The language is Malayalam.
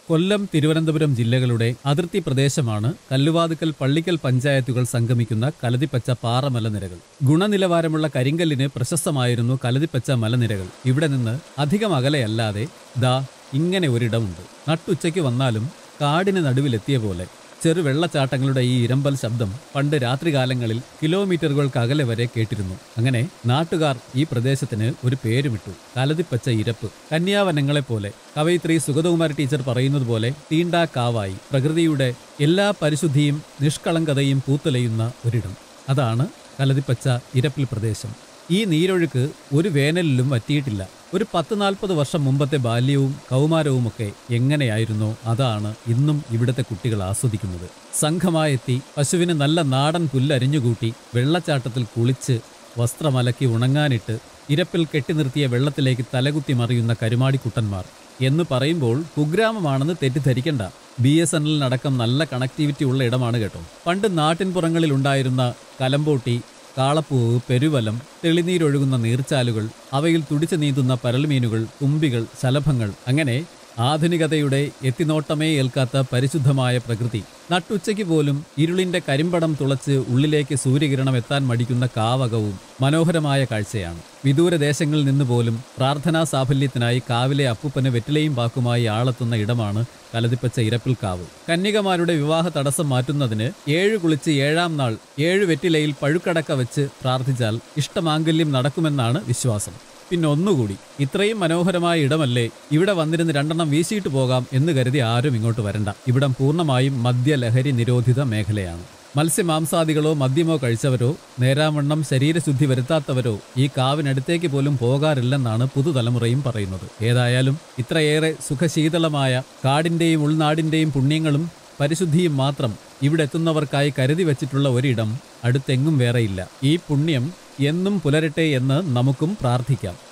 കൊല്ലം, തിരുവനന്തപുരം ജില്ലകളുടെ അതിർത്തി പ്രദേശമാണ് കല്ലുവാതുക്കൽ, പള്ളിക്കൽ പഞ്ചായത്തുകൾ സംഗമിക്കുന്ന കലതിപ്പച്ച പാറമലനിരകൾ. ഗുണനിലവാരമുള്ള കരിങ്കല്ലിന് പ്രശസ്തമായിരുന്നു കലതിപ്പച്ച മലനിരകൾ. ഇവിടെ നിന്ന് അധികം അകലെയല്ലാതെ ദാ ഇങ്ങനെ ഒരിടമുണ്ട്. നട്ടുച്ചയ്ക്ക് വന്നാലും കാടിന് നടുവിലെത്തിയ പോലെ ചെറുവെള്ളച്ചാട്ടങ്ങളുടെ ഈ ഇരമ്പൽ ശബ്ദം പണ്ട് രാത്രികാലങ്ങളിൽ കിലോമീറ്ററുകൾക്കകലെ വരെ കേട്ടിരുന്നു. അങ്ങനെ നാട്ടുകാർ ഈ പ്രദേശത്തിന് ഒരു പേരുമിട്ടു, കലതിപ്പച്ച ഇരപ്പ്. കന്യാവനങ്ങളെപ്പോലെ കവയിത്രി സുഗതകുമാരി ടീച്ചർ പറയുന്നത് പോലെ തീണ്ടാ കാവായി പ്രകൃതിയുടെ എല്ലാ പരിശുദ്ധിയും നിഷ്കളങ്കതയും പൂത്തുലയുന്ന ഒരിടം. അതാണ് കലതിപ്പച്ച ഇരപ്പിൽ പ്രദേശം. ഈ നീരൊഴുക്ക് ഒരു വേനലിലും വറ്റിയിട്ടില്ല. ഒരു 10-40 വർഷം മുമ്പത്തെ ബാല്യവും കൗമാരവുമൊക്കെ എങ്ങനെയായിരുന്നോ അതാണ് ഇന്നും ഇവിടുത്തെ കുട്ടികൾ ആസ്വദിക്കുന്നത്. സംഘമായെത്തി പശുവിന് നല്ല നാടൻ പുല്ലരിഞ്ഞുകൂട്ടി വെള്ളച്ചാട്ടത്തിൽ കുളിച്ച് വസ്ത്രമലക്കി ഉണങ്ങാനിട്ട് ഇരപ്പിൽ കെട്ടിനിർത്തിയ വെള്ളത്തിലേക്ക് തലകുത്തി മറിയുന്ന കരുമാടിക്കുട്ടന്മാർ എന്ന് പറയുമ്പോൾ കുഗ്രാമമാണെന്ന് തെറ്റിദ്ധരിക്കണ്ട. BSNL-നടക്കം നല്ല കണക്ടിവിറ്റി ഉള്ള ഇടമാണ് കേട്ടോ. പണ്ട് നാട്ടിൻപുറങ്ങളിലുണ്ടായിരുന്ന കലമ്പോട്ടി, കാളപ്പൂവ്, പെരുവലം, തെളിനീരൊഴുകുന്ന നീർച്ചാലുകൾ, അവയിൽ തുടിച്ചു നീന്തുന്ന പരൽമീനുകൾ, തുമ്പികൾ, ശലഭങ്ങൾ, അങ്ങനെ ആധുനികതയുടെ എത്തിനോട്ടമേ ഏൽക്കാത്ത പരിശുദ്ധമായ പ്രകൃതി. നട്ടുച്ചയ്ക്ക് പോലും ഇരുളിന്റെ കരിമ്പടം തുളച്ച് ഉള്ളിലേക്ക് സൂര്യകിരണം എത്താൻ മടിക്കുന്ന കാവകവും മനോഹരമായ കാഴ്ചയാണ്. വിദൂരദേശങ്ങളിൽ നിന്ന് പോലും പ്രാർത്ഥനാ സാഫല്യത്തിനായി കാവിലെ അപ്പൂപ്പന് വെറ്റിലയും പാക്കുമായി ആളെത്തുന്ന ഇടമാണ് കലതിപ്പച്ച ഇരപ്പിൽ കാവ്. കന്യകമാരുടെ വിവാഹ തടസ്സം മാറ്റുന്നതിന് 7 കുളിച്ച് 7-ാം നാൾ 7 വെറ്റിലയിൽ പഴുക്കടക്ക വെച്ച് പ്രാർത്ഥിച്ചാൽ ഇഷ്ടമാംഗല്യം നടക്കുമെന്നാണ് വിശ്വാസം. പിന്നെ ഒന്നുകൂടി, ഇത്രയും മനോഹരമായ ഇടമല്ലേ, ഇവിടെ വന്നിരുന്ന് 2 എണ്ണം വീശിയിട്ട് പോകാം എന്ന് കരുതി ആരും ഇങ്ങോട്ട് വരണ്ട. ഇവിടം പൂർണ്ണമായും മദ്യലഹരി നിരോധിത മേഖലയാണ്. മത്സ്യമാംസാദികളോ മദ്യമോ കഴിച്ചവരോ നേരാവണ്ണം ശരീരശുദ്ധി വരുത്താത്തവരോ ഈ കാവിനടുത്തേക്ക് പോലും പോകാറില്ലെന്നാണ് പുതുതലമുറയും പറയുന്നത്. ഏതായാലും ഇത്രയേറെ സുഖശീതളമായ കാടിന്റെയും ഉൾനാടിന്റെയും പുണ്യങ്ങളും പരിശുദ്ധിയും മാത്രം ഇവിടെ എത്തുന്നവർക്കായി കരുതി വച്ചിട്ടുള്ള ഒരിടം അടുത്തെങ്ങും വേറെയില്ല. ഈ പുണ്യം എന്നും പുലരട്ടെ എന്ന് നമുക്കും പ്രാർത്ഥിക്കാം.